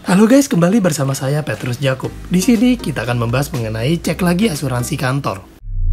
Halo guys, kembali bersama saya Petrus Jakub. Di sini kita akan membahas mengenai cek lagi asuransi kantor.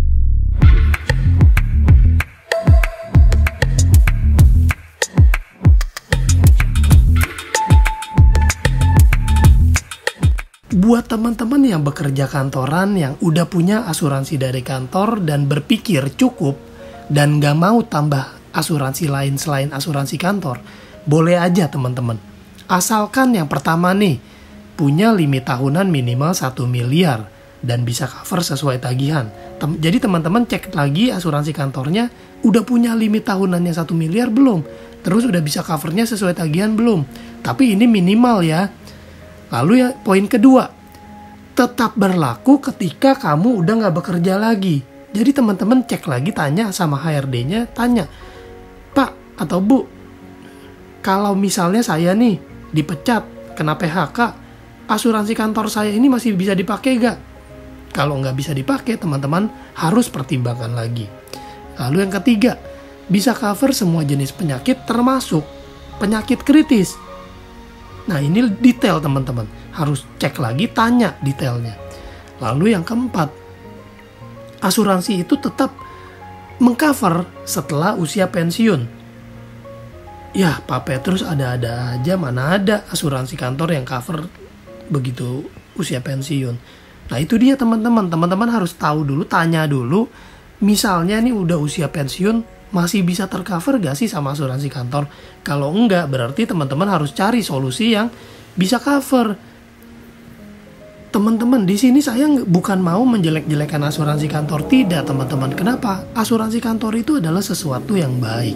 Buat teman-teman yang bekerja kantoran yang udah punya asuransi dari kantor dan berpikir cukup dan gak mau tambah asuransi lain selain asuransi kantor, boleh aja teman-teman. Asalkan yang pertama nih, punya limit tahunan minimal 1 miliar dan bisa cover sesuai tagihan. Jadi teman-teman cek lagi asuransi kantornya, udah punya limit tahunannya 1 miliar belum? Terus udah bisa covernya sesuai tagihan belum? Tapi ini minimal ya. Lalu ya poin kedua, tetap berlaku ketika kamu udah nggak bekerja lagi. Jadi teman-teman cek lagi, tanya sama HRD-nya, tanya, Pak atau Bu, kalau misalnya saya nih dipecat, kena PHK, asuransi kantor saya ini masih bisa dipakai gak? Kalau nggak bisa dipakai, teman-teman harus pertimbangkan lagi. Lalu yang ketiga, bisa cover semua jenis penyakit termasuk penyakit kritis. Nah ini detail teman-teman, harus cek lagi, tanya detailnya. Lalu yang keempat, asuransi itu tetap mengcover setelah usia pensiun. Ya Pak Petrus ada-ada aja, mana ada asuransi kantor yang cover begitu usia pensiun. Nah itu dia teman-teman harus tahu dulu, tanya dulu. Misalnya nih udah usia pensiun, masih bisa tercover gak sih sama asuransi kantor? Kalau enggak, berarti teman-teman harus cari solusi yang bisa cover. Teman-teman, di sini saya bukan mau menjelek-jelekan asuransi kantor, tidak teman-teman. Kenapa? Asuransi kantor itu adalah sesuatu yang baik.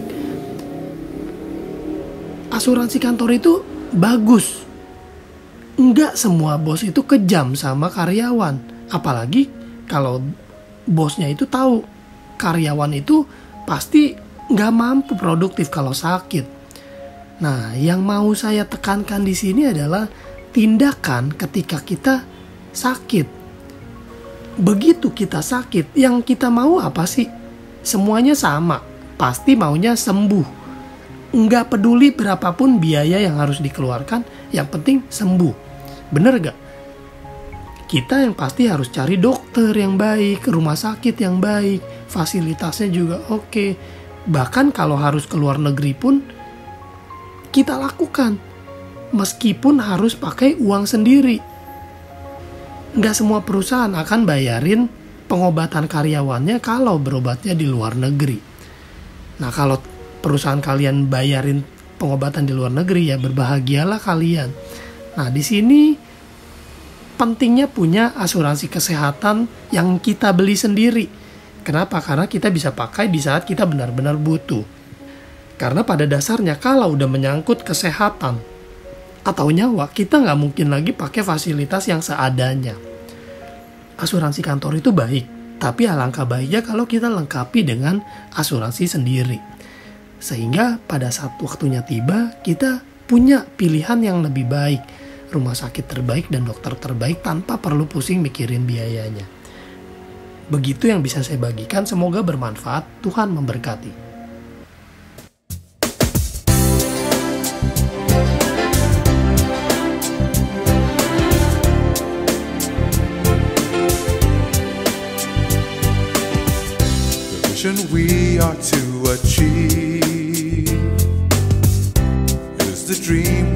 Asuransi kantor itu bagus. Enggak semua bos itu kejam sama karyawan. Apalagi kalau bosnya itu tahu karyawan itu pasti nggak mampu produktif kalau sakit. Nah, yang mau saya tekankan di sini adalah tindakan ketika kita sakit. Begitu kita sakit, yang kita mau apa sih? Semuanya sama, pasti maunya sembuh. Nggak peduli berapapun biaya yang harus dikeluarkan, yang penting sembuh. Bener gak? Kita yang pasti harus cari dokter yang baik, rumah sakit yang baik, fasilitasnya juga oke. Bahkan kalau harus ke luar negeri pun kita lakukan, meskipun harus pakai uang sendiri. Nggak semua perusahaan akan bayarin pengobatan karyawannya kalau berobatnya di luar negeri. Nah kalau perusahaan kalian bayarin pengobatan di luar negeri, ya berbahagialah kalian. Nah di sini pentingnya punya asuransi kesehatan yang kita beli sendiri. Kenapa? Karena kita bisa pakai di saat kita benar-benar butuh. Karena pada dasarnya kalau udah menyangkut kesehatan atau nyawa, kita nggak mungkin lagi pakai fasilitas yang seadanya. Asuransi kantor itu baik, tapi alangkah baiknya kalau kita lengkapi dengan asuransi sendiri. Sehingga pada saat waktunya tiba, kita punya pilihan yang lebih baik, rumah sakit terbaik dan dokter terbaik tanpa perlu pusing mikirin biayanya. Begitu yang bisa saya bagikan, semoga bermanfaat. Tuhan memberkati. The vision we are to achieve is the dream